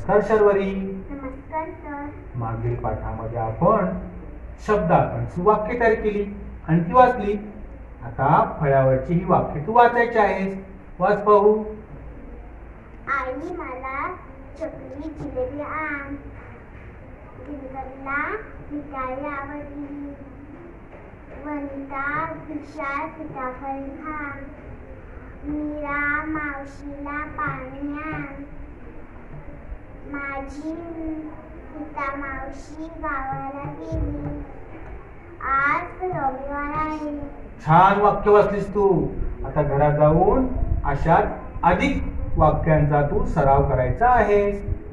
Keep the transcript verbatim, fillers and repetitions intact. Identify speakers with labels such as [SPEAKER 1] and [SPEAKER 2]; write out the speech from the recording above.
[SPEAKER 1] नमस्कार शर्वरी.
[SPEAKER 2] नमस्कार सर.
[SPEAKER 1] मागील पाठामध्ये आपण शब्दांची वाक्य तयार केली आणि ती वाचली. आता फळ्यावरची ही वाक्य तू वाचायची आहेस. वाच पाहू.
[SPEAKER 2] आई मला चकली जिलेबी आण. दिलकरला मिठाई आवडली. वनिता विशाल सीताफळ खा. मीरा मावशीला पाणी आण. माझी सीता मावशी गावाला गेली. आज रविवार आहे.
[SPEAKER 1] छान वाक्य वाचलीस तू. आता घरात जाऊन अशाच अधिक वाक्यांचा तू सराव करायचा आहेस.